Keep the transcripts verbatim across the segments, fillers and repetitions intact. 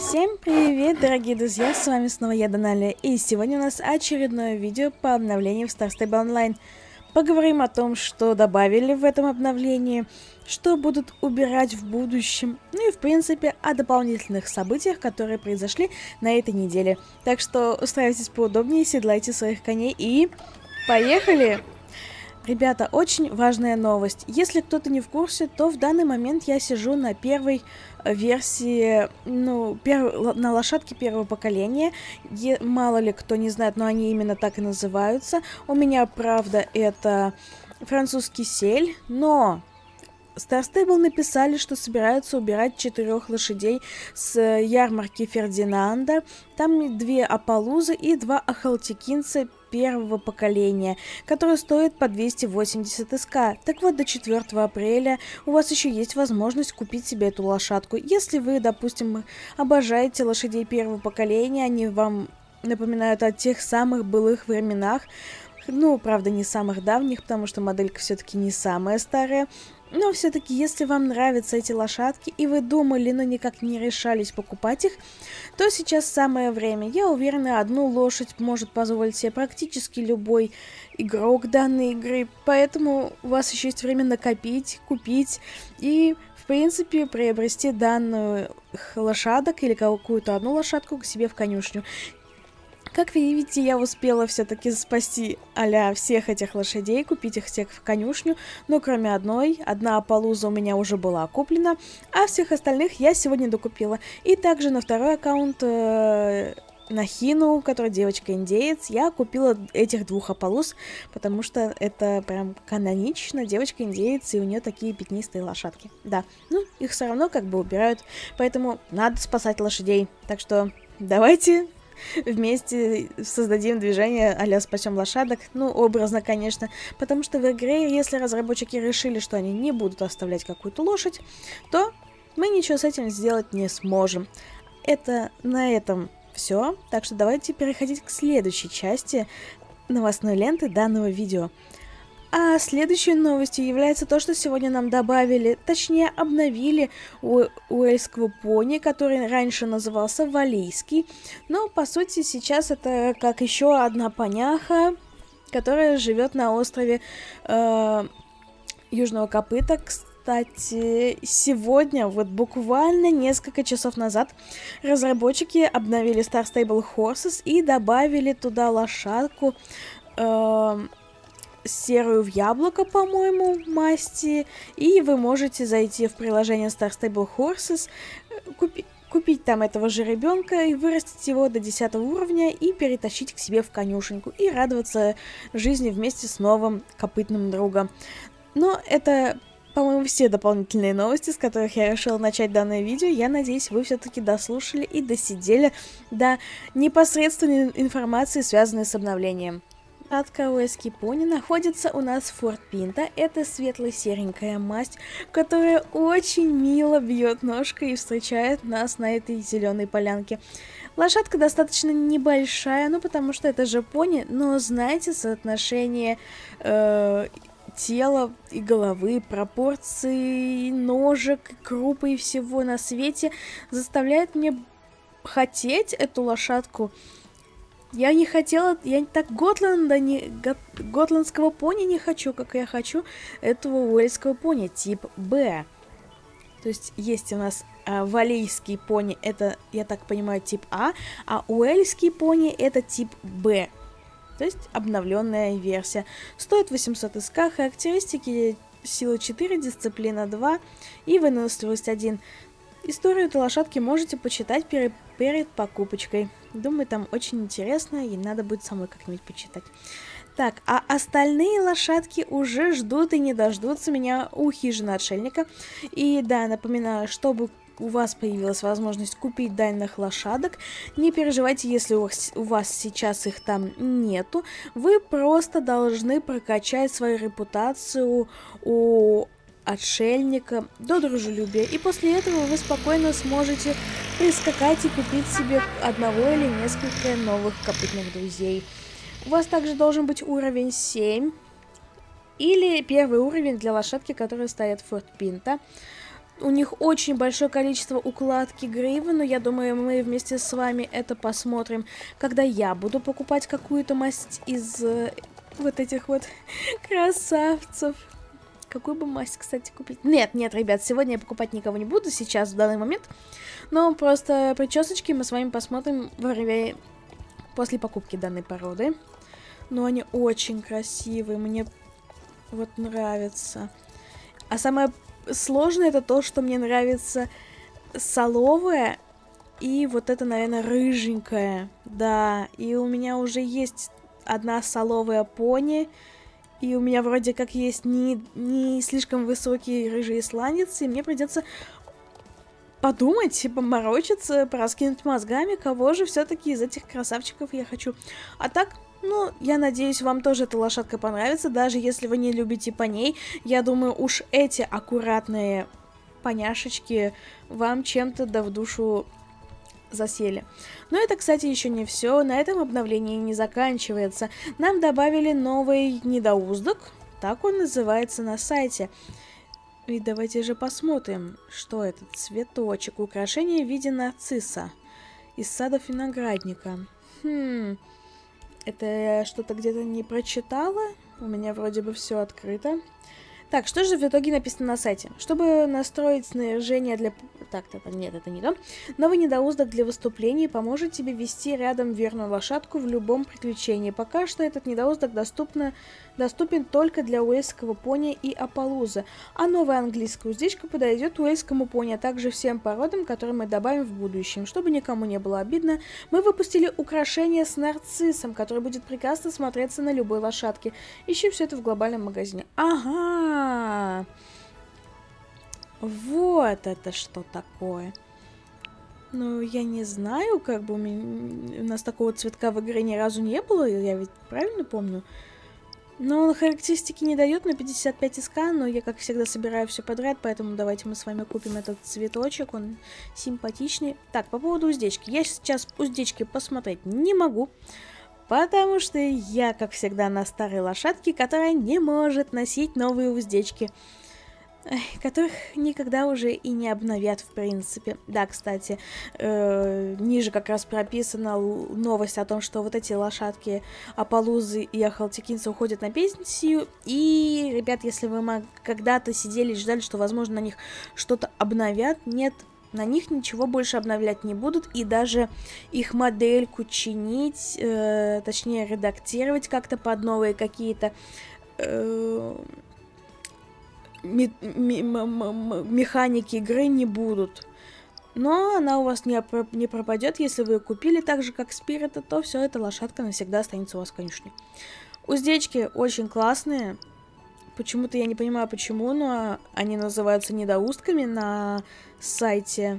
Всем привет, дорогие друзья, с вами снова я, Даналия, и сегодня у нас очередное видео по обновлению в Star Stable Online. Поговорим о том, что добавили в этом обновлении, что будут убирать в будущем, ну и в принципе о дополнительных событиях, которые произошли на этой неделе. Так что устраивайтесь поудобнее, седлайте своих коней и поехали! Ребята, очень важная новость. Если кто-то не в курсе, то в данный момент я сижу на первой версии, ну, перв... на лошадке первого поколения. Е... Мало ли кто не знает, но они именно так и называются. У меня, правда, это французский сель, но Star Stable написали, что собираются убирать четырех лошадей с ярмарки Фердинанда. Там две Апалузы и два Ахалтекинца первого поколения, которые стоят по двести восемьдесят СК. Так вот, до четвёртого апреля у вас еще есть возможность купить себе эту лошадку. Если вы, допустим, обожаете лошадей первого поколения, они вам напоминают о тех самых былых временах, ну, правда, не самых давних, потому что моделька все-таки не самая старая. Но все-таки, если вам нравятся эти лошадки, и вы думали, но никак не решались покупать их, то сейчас самое время. Я уверена, одну лошадь может позволить себе практически любой игрок данной игры, поэтому у вас еще есть время накопить, купить и, в принципе, приобрести данную лошадок или какую-то одну лошадку к себе в конюшню. Как вы видите, я успела все-таки спасти а-ля всех этих лошадей, купить их всех в конюшню, но кроме одной, одна Апалуза у меня уже была куплена, а всех остальных я сегодня докупила. И также на второй аккаунт, э, на Хину, которая девочка-индеец, я купила этих двух Апалуз, потому что это прям канонично, девочка-индеец, и у нее такие пятнистые лошадки. Да, ну, их все равно как бы убирают, поэтому надо спасать лошадей, так что давайте вместе создадим движение а-ля спасем лошадок, ну, образно, конечно, потому что в игре, если разработчики решили, что они не будут оставлять какую-то лошадь, то мы ничего с этим сделать не сможем. Это на этом все, так что давайте переходить к следующей части новостной ленты данного видео. А следующей новостью является то, что сегодня нам добавили, точнее обновили у уэльского пони, который раньше назывался валийский. Но по сути сейчас это как еще одна поняха, которая живет на острове э, Южного Копыта. Кстати, сегодня, вот буквально несколько часов назад, разработчики обновили Star Stable Horses и добавили туда лошадку э, серую в яблоко, по-моему, масти, и вы можете зайти в приложение Star Stable Horses, купи купить там этого жеребенка и вырастить его до десятого уровня и перетащить к себе в конюшеньку и радоваться жизни вместе с новым копытным другом. Но это, по-моему, все дополнительные новости, с которых я решила начать данное видео. Я надеюсь, вы все-таки дослушали и досидели до непосредственной информации, связанной с обновлением. Лошадка уэльский пони находится у нас в Форт Пинта. Это светло-серенькая масть, которая очень мило бьет ножкой и встречает нас на этой зеленой полянке. Лошадка достаточно небольшая, ну потому что это же пони, но знаете, соотношение э, тела и головы, пропорции ножек, крупы и всего на свете заставляет меня хотеть эту лошадку. Я не хотела, я так Готланда не, готландского пони не хочу, как я хочу этого уэльского пони, тип Б. То есть есть у нас а, валийский пони, это, я так понимаю, тип А, а уэльский пони это тип Б. То есть обновленная версия. Стоит восемьсот СК, характеристики сила четыре, дисциплина два и выносливость один. Историю этой лошадки можете почитать перед, перед покупочкой. Думаю, там очень интересно, и надо будет самой как-нибудь почитать. Так, а остальные лошадки уже ждут и не дождутся меня у хижины отшельника. И да, напоминаю, чтобы у вас появилась возможность купить данных лошадок, не переживайте, если у вас, у вас сейчас их там нету. Вы просто должны прокачать свою репутацию у отшельника до дружелюбия, и после этого вы спокойно сможете прискакать и купить себе одного или несколько новых копытных друзей. У вас также должен быть уровень семь или первый уровень для лошадки, которая стоит в Форт Пинта. У них очень большое количество укладки гривы, но я думаю, мы вместе с вами это посмотрим, когда я буду покупать какую-то масть из э, вот этих вот красавцев. Какую бы масть, кстати, купить? Нет, нет, ребят, сегодня я покупать никого не буду сейчас, в данный момент. Но просто причесочки мы с вами посмотрим во время... после покупки данной породы. Но они очень красивые, мне вот нравятся. А самое сложное это то, что мне нравится соловая и вот это, наверное, рыженькая. Да, и у меня уже есть одна соловая пони, и у меня вроде как есть не, не слишком высокий рыжий исландец, и мне придется подумать, поморочиться, пораскинуть мозгами, кого же все-таки из этих красавчиков я хочу. А так... Ну, я надеюсь, вам тоже эта лошадка понравится, даже если вы не любите поней. Я думаю, уж эти аккуратные поняшечки вам чем-то да в душу засели. Но это, кстати, еще не все. На этом обновление не заканчивается. Нам добавили новый недоуздок, так он называется на сайте. И давайте же посмотрим, что этот цветочек. Украшение в виде нарцисса из садов виноградника. Хм... Это я что-то где-то не прочитала. У меня вроде бы все открыто. Так, что же в итоге написано на сайте? Чтобы настроить снаряжение для... Так, это нет, это не то. Новый недоуздок для выступлений поможет тебе вести рядом верную лошадку в любом приключении. Пока что этот недоуздок доступно... доступен только для уэльского пони и апалуза. А новая английская уздечка подойдет уэльскому пони, а также всем породам, которые мы добавим в будущем. Чтобы никому не было обидно, мы выпустили украшение с нарциссом, который будет прекрасно смотреться на любой лошадке. Ищем все это в глобальном магазине. Ага! Вот это что такое. Ну, я не знаю, как бы у, меня... у нас такого цветка в игре ни разу не было, я ведь правильно помню? Но он характеристики не дает на пятьдесят пять СК, но я, как всегда, собираю все подряд, поэтому давайте мы с вами купим этот цветочек, он симпатичный. Так, по поводу уздечки. Я сейчас уздечки посмотреть не могу, потому что я, как всегда, на старой лошадке, которая не может носить новые уздечки, которых никогда уже и не обновят, в принципе. Да, кстати, э, ниже как раз прописана новость о том, что вот эти лошадки Апалузы и Ахалтекинцы уходят на пенсию. И, ребят, если вы когда-то сидели и ждали, что, возможно, на них что-то обновят, нет, на них ничего больше обновлять не будут, и даже их модельку чинить, э, точнее редактировать как-то под новые какие-то э, ми ми механики игры не будут. Но она у вас не, не пропадет, если вы ее купили так же, как Спирита, то все, эта лошадка навсегда останется у вас в конюшне. Уздечки очень классные. Почему-то я не понимаю, почему, но они называются недоустками на сайте.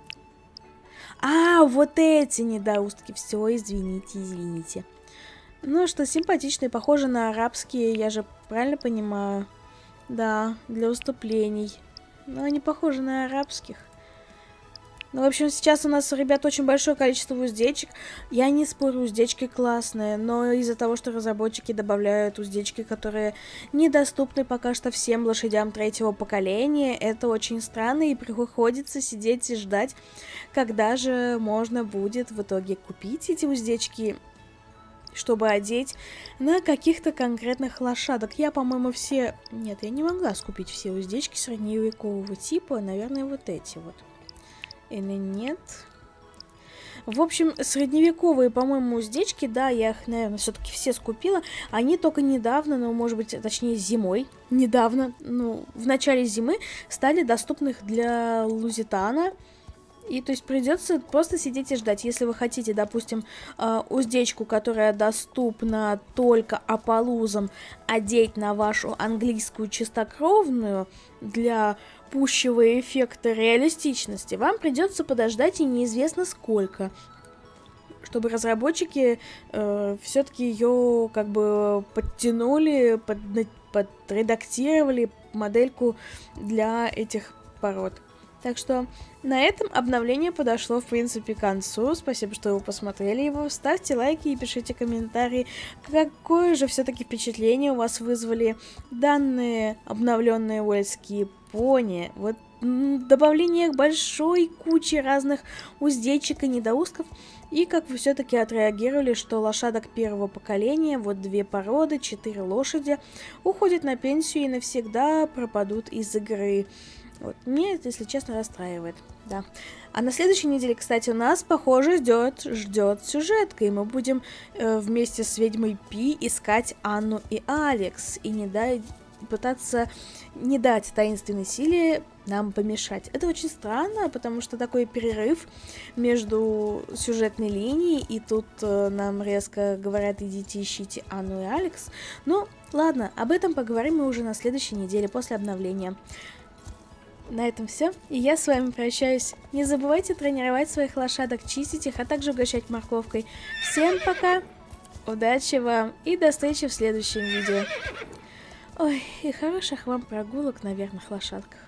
А, вот эти недоустки. Все, извините, извините. Ну что, симпатичные, похожи на арабские, я же правильно понимаю? Да, для выступлений. Но они похожи на арабских. Ну, в общем, сейчас у нас, ребят, очень большое количество уздечек. Я не спорю, уздечки классные, но из-за того, что разработчики добавляют уздечки, которые недоступны пока что всем лошадям третьего поколения, это очень странно, и приходится сидеть и ждать, когда же можно будет в итоге купить эти уздечки, чтобы одеть на каких-то конкретных лошадок. Я, по-моему, все... Нет, я не могла скупить все уздечки средневекового типа, наверное, вот эти вот. Или нет? В общем, средневековые, по-моему, уздечки, да, я их, наверное, все-таки все скупила. Они только недавно, ну, может быть, точнее, зимой, недавно, ну, в начале зимы стали доступны для Лузитана. И, то есть, придется просто сидеть и ждать. Если вы хотите, допустим, уздечку, которая доступна только апалузам, одеть на вашу английскую чистокровную для пущего эффекта реалистичности, вам придется подождать и неизвестно сколько, чтобы разработчики э, все-таки ее как бы подтянули, под, подредактировали модельку для этих пород. Так что на этом обновление подошло, в принципе, к концу. Спасибо, что вы посмотрели его. Ставьте лайки и пишите комментарии, какое же все-таки впечатление у вас вызвали данные обновленные уэльские фоне вот добавления большой кучи разных уздечек и недоустков, и как вы все-таки отреагировали, что лошадок первого поколения, вот две породы, четыре лошади, уходят на пенсию и навсегда пропадут из игры. Вот, мне это, если честно, расстраивает, да. А на следующей неделе, кстати, у нас, похоже, ждет, ждет сюжетка, и мы будем э, вместе с ведьмой Пи искать Анну и Алекс, и не дать, пытаться не дать таинственной силе нам помешать. Это очень странно, потому что такой перерыв между сюжетной линией, и тут э, нам резко говорят: идите ищите Анну и Алекс. Ну, ладно, об этом поговорим мы уже на следующей неделе после обновления. На этом все, и я с вами прощаюсь. Не забывайте тренировать своих лошадок, чистить их, а также угощать морковкой. Всем пока, удачи вам и до встречи в следующем видео. Ой, и хороших вам прогулок на верных лошадках.